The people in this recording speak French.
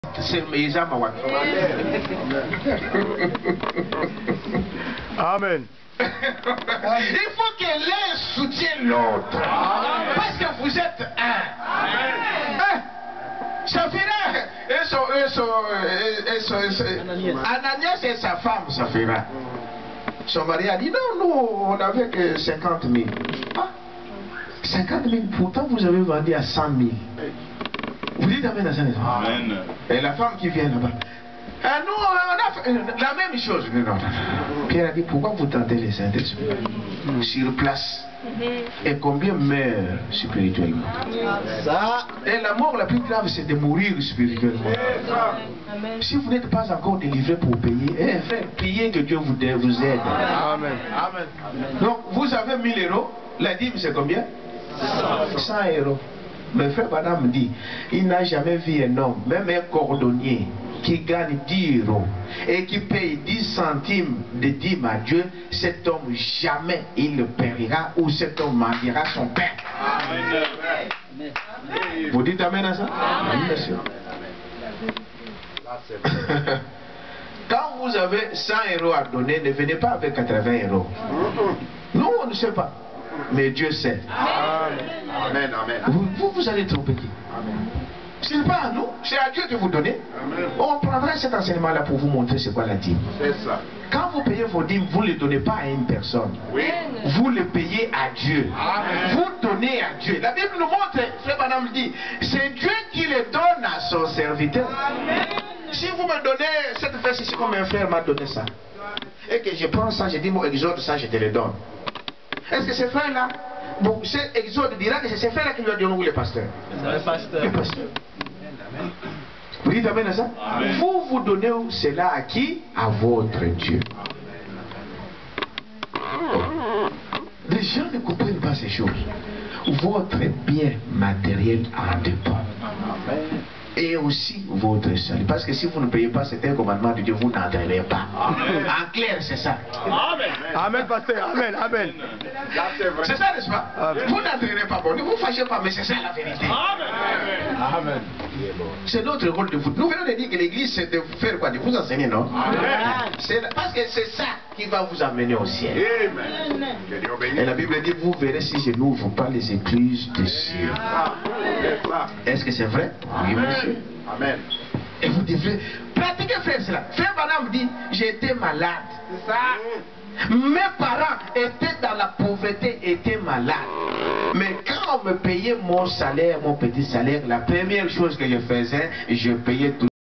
C'est Isa Mawat. Amen. Il faut que l'un soutienne l'autre. Parce que vous êtes un. Ça fera. Ananias et sa femme, ça fera. Son mari a dit non, nous, on n'avait que 50 000. Ah, 50 000, pourtant vous avez vendu à 100 000. Vous dites Amen à ça. Amen. Et la femme qui vient là-bas. Nous, on a fait la même chose. Pierre a dit pourquoi vous tentez les Saint-Esprit sur place? Et combien meurent spirituellement? Et la mort la plus grave, c'est de mourir spirituellement. Si vous n'êtes pas encore délivré pour payer, frère, priez que Dieu vous aide. Amen. Amen. Donc, vous avez 1000 €. La dîme, c'est combien? 100 €. Mais frère Madame dit, il n'a jamais vu un homme, même un cordonnier, qui gagne 10 € et qui paye 10 centimes de dîme à Dieu. Cet homme, jamais il le paiera, ou cet homme mendiera son père. Amen. Vous dites Amen à ça? Amen. Bien sûr. Quand vous avez 100 € à donner, ne venez pas avec 80 €. Nous, on ne sait pas. Mais Dieu sait. Amen. Amen. Vous allez tromper qui? Ce n'est pas à nous, c'est à Dieu de vous donner. Amen. On prendra cet enseignement-là pour vous montrer c'est quoi la dîme. C'est ça. Quand vous payez vos dîmes, vous ne les donnez pas à une personne. Oui. Vous les payez à Dieu. Amen. Vous donnez à Dieu. La Bible nous montre, frère Madame dit, c'est Dieu qui les donne à son serviteur. Amen. Si vous me donnez cette fesse ici comme un frère m'a donné ça, et que je prends ça, je dis mon exode, ça je te le donne. Est-ce que ces frères-là, bon, cet exode dira que c'est ces frères-là qui lui ont donné ou les pasteurs? Le pasteur. Le pasteur. Vous dites Amen à ça? Amen. Vous donnez cela à qui? À votre Dieu. Les gens ne comprennent pas ces choses. Votre bien matériel en dépend. Et aussi votre salut. Parce que si vous ne payez pas certains commandements de Dieu, vous n'entrerez pas. Amen. En clair, c'est ça. Amen. Amen, pasteur. Amen. Amen. C'est ça, n'est-ce pas? Amen. Vous n'entrerez pas. Bon, ne vous fâchez pas, mais c'est ça la vérité. Amen. Amen. C'est notre rôle de vous. Nous venons de dire que l'église, c'est de faire quoi? De vous enseigner, non? Amen. Parce que c'est ça qui va vous amener au ciel. Amen. Et la Bible dit, vous verrez si je n'ouvre pas les écluses des cieux. Est-ce que c'est vrai? Oui, monsieur. Amen. Et vous devrez pratiquer, frère, cela. Frère Banam dit, j'étais malade. C'est ça. Mes parents étaient dans la pauvreté, étaient malades. Mais quand on me payait mon salaire, mon petit salaire, la première chose que je faisais, je payais tout.